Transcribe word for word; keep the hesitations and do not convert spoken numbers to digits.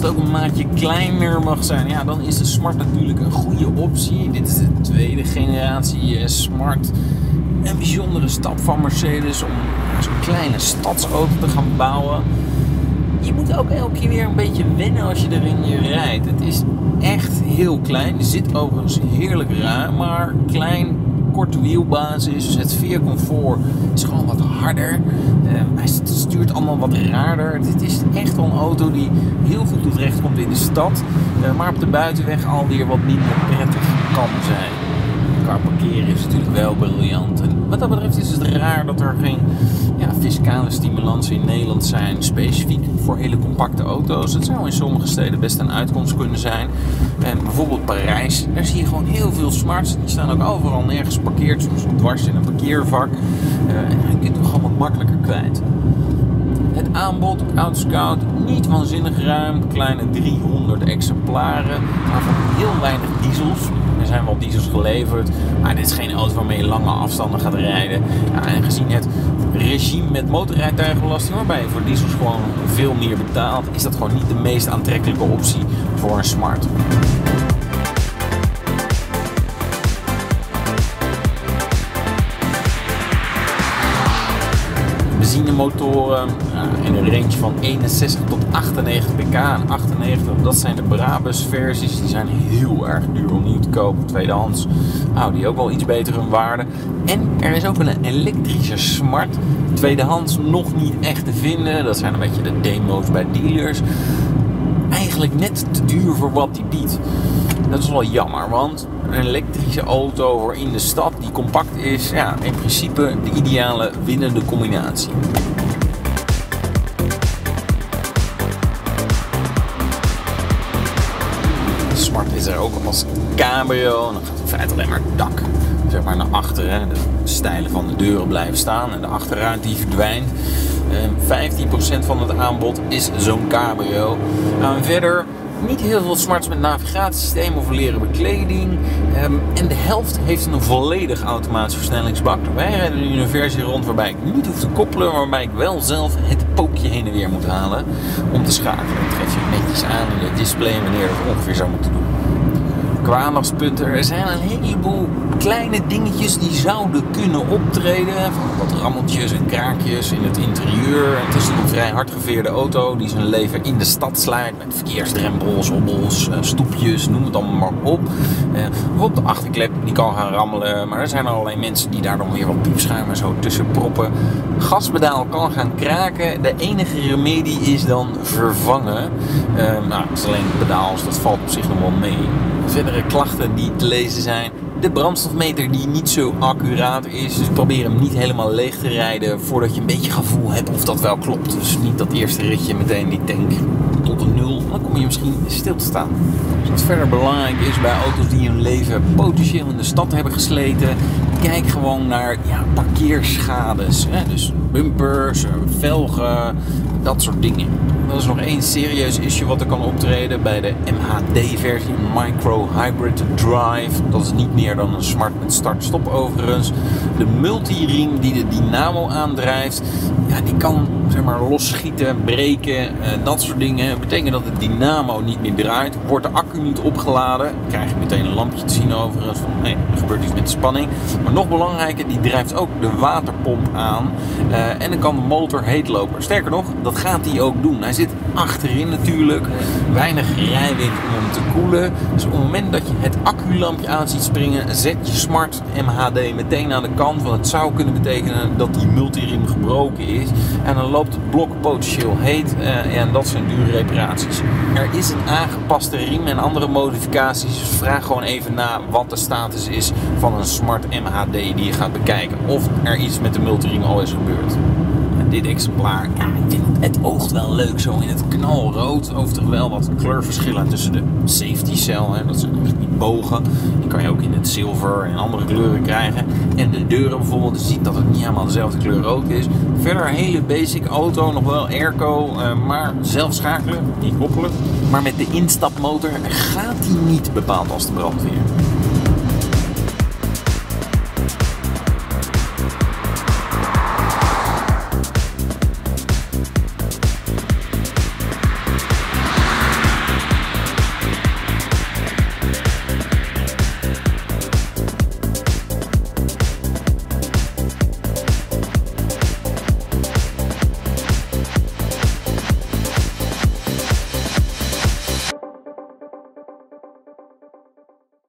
ook een maatje kleiner mag zijn, ja, dan is de Smart natuurlijk een goede optie. Dit is de tweede generatie uh, Smart. Een bijzondere stap van Mercedes om zo'n kleine stadsauto te gaan bouwen. Je moet ook elke keer weer een beetje wennen als je erin rijdt. Het is echt heel klein. Er zit overigens heerlijk ruim, maar klein, korte wielbasis. Dus het veercomfort is gewoon wat harder. Uh, hij stuurt allemaal wat raarder. Dit is echt wel een auto die heel goed tot recht komt in de stad. Uh, maar op de buitenweg alweer wat minder prettig kan zijn. Qua parkeren is natuurlijk wel briljant. En wat dat betreft is het raar dat er geen ja, fiscale stimulansen in Nederland zijn, specifiek voor hele compacte auto's. Het zou in sommige steden best een uitkomst kunnen zijn. En bijvoorbeeld Parijs, daar zie je gewoon heel veel Smarts. Die staan ook overal nergens geparkeerd, soms dwars in een parkeervak. Uh, en je kunt het gewoon wat makkelijker kwijt. Het aanbod op Autoscout niet waanzinnig ruim, kleine driehonderd exemplaren, maar van heel weinig diesels. Er zijn wel diesels geleverd, maar dit is geen auto waarmee je lange afstanden gaat rijden. Ja, en gezien het regime met motorrijtuigenbelasting, waarbij je voor diesels gewoon veel meer betaalt, is dat gewoon niet de meest aantrekkelijke optie voor een Smart. Benzinemotoren uh, in een range van eenenzestig tot achtennegentig pk en achtennegentig, dat zijn de Brabus versies. Die zijn heel erg duur om nieuw te kopen, tweedehands houden die ook wel iets beter hun waarde. En er is ook een elektrische Smart, tweedehands nog niet echt te vinden. Dat zijn een beetje de demo's bij dealers. Eigenlijk net te duur voor wat die biedt. Dat is wel jammer, want een elektrische auto voor in de stad die compact is, ja, in principe de ideale winnende combinatie. De Smart is er ook als cabrio en dan gaat in feite alleen maar het dak zeg maar naar achteren. De stijlen van de deuren blijven staan en de achterruit die verdwijnt. vijftien procent van het aanbod is zo'n cabrio. Nou, en verder niet heel veel Smarts met navigatiesysteem of leren bekleding. Um, en de helft heeft een volledig automatische versnellingsbak. Wij rijden nu in een versie rond waarbij ik niet hoef te koppelen, maar waarbij ik wel zelf het pookje heen en weer moet halen om te schakelen. Dat geef je netjes aan in het display wanneer je dat ongeveer zou moeten doen. Qua aandachtspunten, er zijn een heleboel kleine dingetjes die zouden kunnen optreden. Van wat rammeltjes en kraakjes in het interieur. Het is een vrij hardgeveerde auto die zijn leven in de stad slijt. Met verkeersdrempels, hobbels, stoepjes, noem het allemaal maar op. Uh, bijvoorbeeld de achterklep, die kan gaan rammelen. Maar er zijn allerlei mensen die daar dan weer wat piepschuim en zo tussen proppen. Gaspedaal kan gaan kraken. De enige remedie is dan vervangen. Uh, nou, het is alleen het pedaal, dus dat valt op zich nog wel mee. Verdere klachten die te lezen zijn. De brandstofmeter die niet zo accuraat is. Dus probeer hem niet helemaal leeg te rijden voordat je een beetje gevoel hebt of dat wel klopt. Dus niet dat eerste ritje meteen die tank tot een nul. Dan kom je misschien stil te staan. Dus wat verder belangrijk is bij auto's die hun leven potentieel in de stad hebben gesleten. Kijk gewoon naar ja, parkeerschades. Hè? Dus bumpers, velgen, dat soort dingen. Dat is nog één serieus issue wat er kan optreden bij de M H D-versie, Micro Hybrid Drive. Dat is niet meer dan een Smart met start-stop overigens. De multiriem die de dynamo aandrijft, ja, die kan zeg maar losschieten, breken, eh, dat soort dingen. Dat betekent dat de dynamo niet meer draait, wordt de accu niet opgeladen. Dan krijg je meteen een lampje te zien overigens van nee, er gebeurt iets met de spanning. Maar nog belangrijker, die drijft ook de waterpomp aan uh, en dan kan de motor heet lopen. Sterker nog, dat gaat hij ook doen. Hij zit achterin natuurlijk, weinig rijwind om hem te koelen. Dus op het moment dat je het acculampje aan ziet springen, zet je Smart M H D meteen aan de kant. Want het zou kunnen betekenen dat die multiriem gebroken is. En dan loopt het blok potentieel heet uh, en dat zijn dure reparaties. Er is een aangepaste riem en andere modificaties. Dus vraag gewoon even na wat de status is van een Smart M H D die je gaat bekijken. Of er iets met de multiriem al is gebeurd. Dit exemplaar, ja, ik vind het, het oogt wel leuk zo in het knalrood. Overigens wel wat kleurverschillen tussen de safety cell, hè, dat zijn echt niet bogen. Die kan je ook in het zilver en andere kleuren krijgen. En de deuren bijvoorbeeld, je ziet dat het niet helemaal dezelfde kleur rood is. Verder een hele basic auto, nog wel airco, uh, maar zelf schakelen, niet koppelen. Maar met de instapmotor gaat die niet bepaald als de brandweer.